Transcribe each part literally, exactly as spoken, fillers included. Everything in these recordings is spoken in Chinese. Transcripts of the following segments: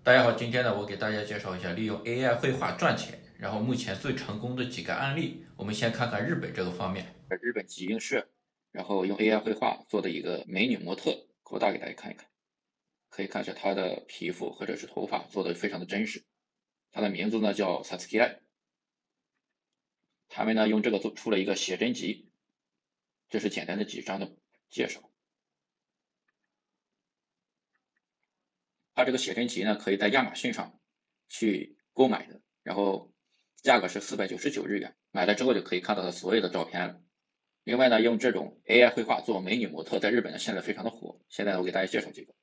大家好，今天呢，我给大家介绍一下利用 A I 绘画赚钱，然后目前最成功的几个案例。我们先看看日本这个方面，日本集英社，然后用 A I 绘画做的一个美女模特，扩大给大家看一看，可以看一下她的皮肤或者是头发做的非常的真实。她的名字呢叫 Satsuki Ai， 他们呢用这个做出了一个写真集，这是简单的几张的介绍。它这个写真集呢，可以在亚马逊上去购买的，然后价格是四百九十九日元，买了之后就可以看到它所有的照片了。另外呢，用这种 A I 绘画做美女模特，在日本呢现在非常的火。现在我给大家介绍几个，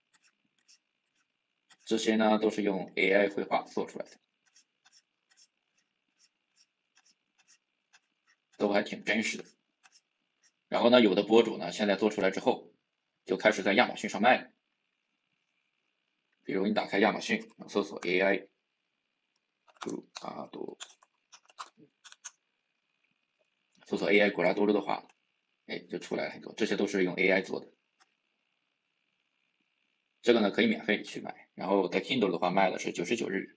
这些呢都是用 A I 绘画做出来的，都还挺真实的。然后呢，有的博主呢现在做出来之后，就开始在亚马逊上卖了。比如你打开亚马逊，搜索 A I 古拉多，搜索 A I 古拉多的话，哎，就出来了很多，这些都是用 A I 做的。这个呢可以免费去买，然后在 Kindle 的话卖的是九十九日元。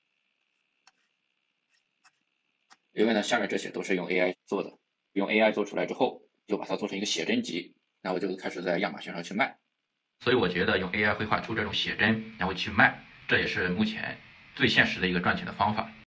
另外呢，下面这些都是用 A I 做的，用 A I 做出来之后，就把它做成一个写真集，然后就开始在亚马逊上去卖。所以我觉得用 A I 绘画出这种写真，然后去卖，这也是目前最现实的一个赚钱的方法。